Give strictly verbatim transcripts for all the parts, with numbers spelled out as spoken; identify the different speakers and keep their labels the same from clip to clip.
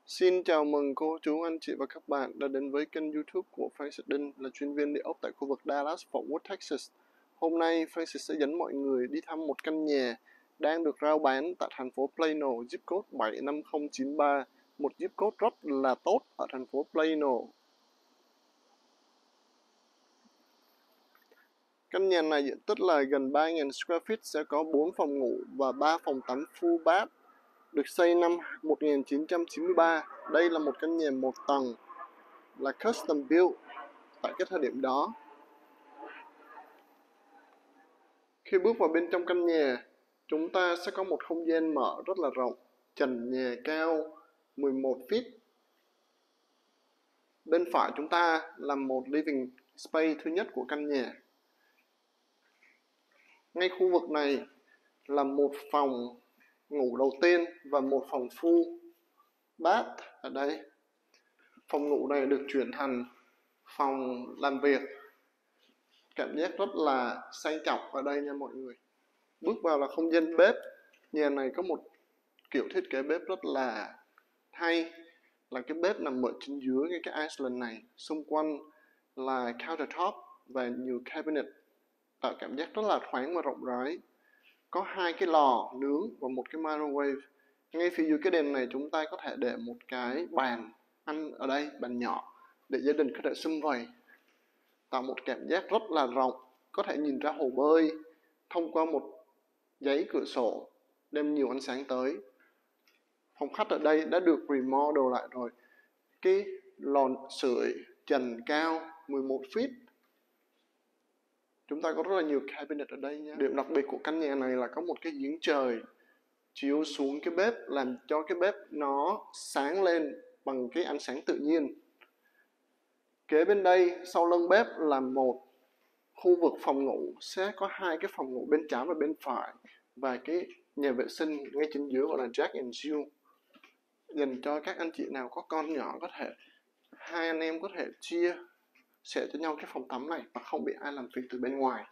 Speaker 1: Xin chào mừng cô chú, anh chị và các bạn đã đến với kênh YouTube của Francis Đinh, là chuyên viên địa ốc tại khu vực Dallas, Fort Worth, Texas. Hôm nay Francis sẽ dẫn mọi người đi thăm một căn nhà đang được rao bán tại thành phố Plano, zip code bảy năm không chín ba, một zip code rất là tốt ở thành phố Plano. Căn nhà này diện tích là gần ba nghìn square feet, sẽ có bốn phòng ngủ và ba phòng tắm full bath. Được xây năm một nghìn chín trăm chín mươi ba. Đây là một căn nhà một tầng, là custom build tại cái thời điểm đó. Khi bước vào bên trong căn nhà, chúng ta sẽ có một không gian mở rất là rộng, trần nhà cao mười một feet. Bên phải chúng ta là một living space thứ nhất của căn nhà. Ngay khu vực này là một phòng ngủ đầu tiên và một phòng full bath ở đây. Phòng ngủ này được chuyển thành phòng làm việc. Cảm giác rất là sang trọng ở đây nha mọi người. Bước vào là không gian bếp. Nhà này có một kiểu thiết kế bếp rất là hay, là cái bếp nằm ở chính giữa cái, cái island này. Xung quanh là countertop và nhiều cabinet, tạo cảm giác rất là thoáng và rộng rãi. Có hai cái lò nướng và một cái microwave. Ngay phía dưới cái đèn này chúng ta có thể để một cái bàn ăn ở đây, bàn nhỏ, để gia đình có thể sum vầy, tạo một cảm giác rất là rộng. Có thể nhìn ra hồ bơi thông qua một giấy cửa sổ, đem nhiều ánh sáng tới. Phòng khách ở đây đã được remodel lại rồi. Cái lò sưởi trần cao mười một feet. Chúng ta có rất là nhiều cabinet ở đây nha. Điểm đặc biệt của căn nhà này là có một cái giếng trời chiếu xuống cái bếp, làm cho cái bếp nó sáng lên bằng cái ánh sáng tự nhiên. Kế bên đây, sau lưng bếp là một khu vực phòng ngủ, sẽ có hai cái phòng ngủ bên trái và bên phải, và cái nhà vệ sinh ngay chính giữa gọi là Jack and Jill, dành cho các anh chị nào có con nhỏ, có thể hai anh em có thể chia sẻ cho nhau cái phòng tắm này và không bị ai làm phiền từ bên ngoài.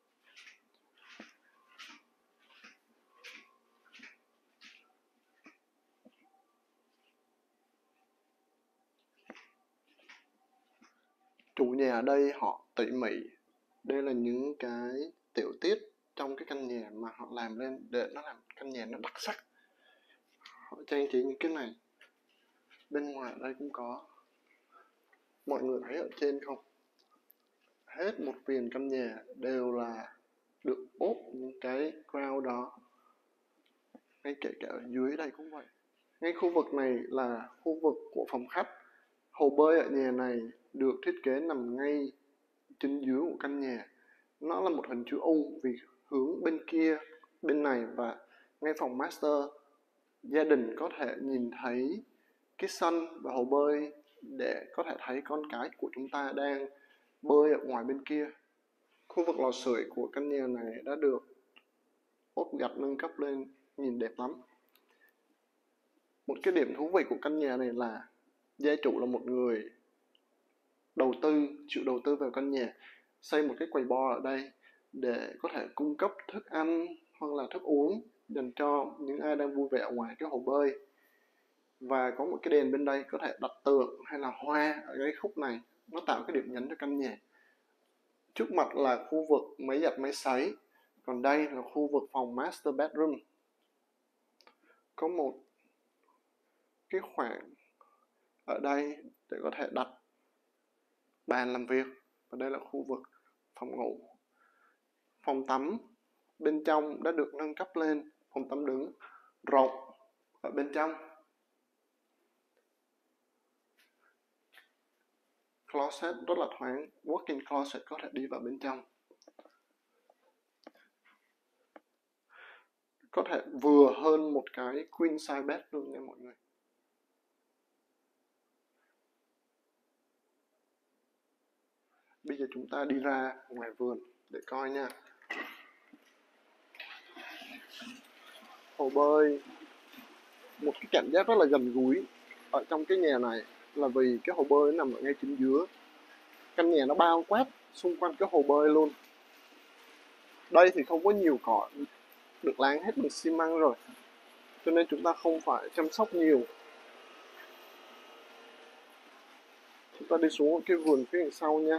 Speaker 1: Chủ nhà ở đây họ tỉ mỉ. Đây là những cái tiểu tiết trong cái căn nhà mà họ làm lên để nó làm căn nhà nó đặc sắc. Họ trang trí những cái này. Bên ngoài ở đây cũng có. Mọi người thấy ở trên không? Hết một viền căn nhà đều là được ốp những cái ground đó. Ngay kể cả ở dưới đây cũng vậy. Ngay khu vực này là khu vực của phòng khách. Hồ bơi ở nhà này được thiết kế nằm ngay chính dưới của căn nhà. Nó là một hình chữ U vì hướng bên kia, bên này, và ngay phòng master, gia đình có thể nhìn thấy cái sân và hồ bơi để có thể thấy con cái của chúng ta đang bơi ở ngoài bên kia. Khu vực lò sưởi của căn nhà này đã được ốp gạch nâng cấp lên, nhìn đẹp lắm. Một cái điểm thú vị của căn nhà này là gia chủ là một người đầu tư, chịu đầu tư vào căn nhà, xây một cái quầy bar ở đây để có thể cung cấp thức ăn hoặc là thức uống dành cho những ai đang vui vẻ ngoài cái hồ bơi. Và có một cái đèn bên đây có thể đặt tượng hay là hoa ở cái khúc này, nó tạo cái điểm nhấn cho căn nhà. Trước mặt là khu vực máy giặt máy sấy, còn đây là khu vực phòng master bedroom. Có một cái khoảng ở đây để có thể đặt bàn làm việc, và đây là khu vực phòng ngủ. Phòng tắm bên trong đã được nâng cấp lên, phòng tắm đứng rộng ở bên trong. Closet rất là thoáng, walk-in closet có thể đi vào bên trong. Có thể vừa hơn một cái queen size bed luôn nha mọi người. Bây giờ chúng ta đi ra ngoài vườn để coi nha. Hồ bơi, một cái cảm giác rất là gần gũi ở trong cái nhà này là vì cái hồ bơi nằm ở ngay chính giữa. Căn nhà nó bao quát xung quanh cái hồ bơi luôn. Đây thì không có nhiều cỏ, được láng hết bằng xi măng rồi, cho nên chúng ta không phải chăm sóc nhiều. ta đi xuống cái vườn phía đằng sau nha.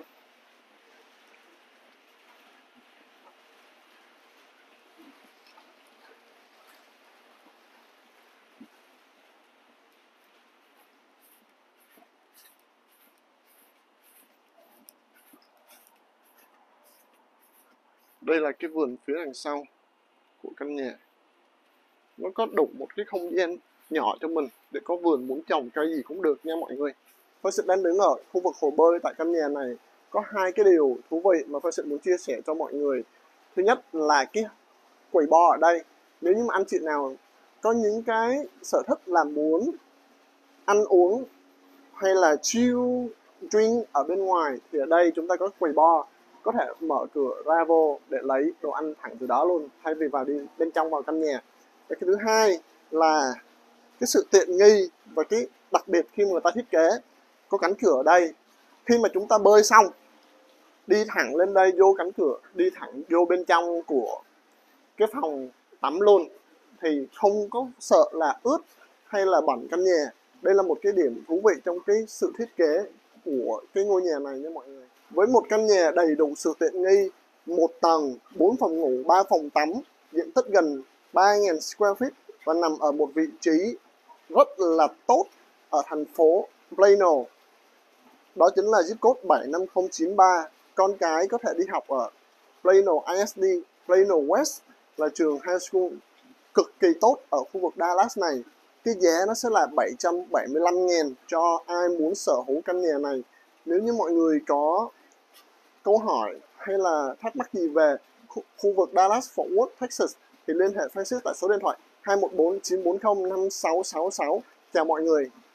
Speaker 1: Đây là cái vườn phía đằng sau của căn nhà. Nó có đủ một cái không gian nhỏ cho mình để có vườn, muốn trồng cây gì cũng được nha mọi người. Tôi sẽ đang đứng ở khu vực hồ bơi tại căn nhà này. Có hai cái điều thú vị mà tôi sẽ muốn chia sẻ cho mọi người. Thứ nhất là cái quầy bar ở đây. Nếu như mà anh chị nào có những cái sở thích là muốn ăn uống hay là chill drink ở bên ngoài thì ở đây chúng ta có quầy bar, có thể mở cửa ra vô để lấy đồ ăn thẳng từ đó luôn thay vì vào đi bên trong vào căn nhà. Cái thứ hai là cái sự tiện nghi và cái đặc biệt khi mà người ta thiết kế có cánh cửa ở đây. Khi mà chúng ta bơi xong đi thẳng lên đây vô cánh cửa, đi thẳng vô bên trong của cái phòng tắm luôn, thì không có sợ là ướt hay là bẩn căn nhà. Đây là một cái điểm thú vị trong cái sự thiết kế của cái ngôi nhà này nha mọi người. Với một căn nhà đầy đủ sự tiện nghi, một tầng, bốn phòng ngủ, ba phòng tắm, diện tích gần ba nghìn square feet và nằm ở một vị trí rất là tốt ở thành phố Plano. Đó chính là zip code bảy năm không chín ba. Con cái có thể đi học ở Plano i ét đê, Plano West là trường high school cực kỳ tốt ở khu vực Dallas này. Cái giá nó sẽ là bảy trăm bảy mươi lăm nghìn cho ai muốn sở hữu căn nhà này. Nếu như mọi người có câu hỏi hay là thắc mắc gì về khu, khu vực Dallas Fort Worth, Texas thì liên hệ Francis tại số điện thoại hai một bốn chín bốn không năm sáu sáu sáu. Chào mọi người.